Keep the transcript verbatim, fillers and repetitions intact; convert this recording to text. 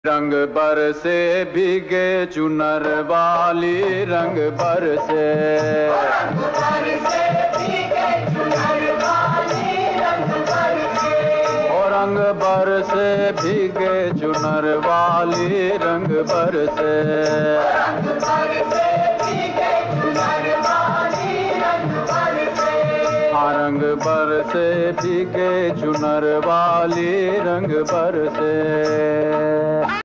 रंग बरसे भीगे चुनर वाली रंग बरसे रंग बरसे भीगे चुनर वाली रंग बरसे ओ रंग बरसे भीगे चुनर वाली रंग बरसे रंग बरसे भीगे चुनर वाली रंग बरसे हाँ रंग बरसे भीगे चुनर वाली रंग बरसे।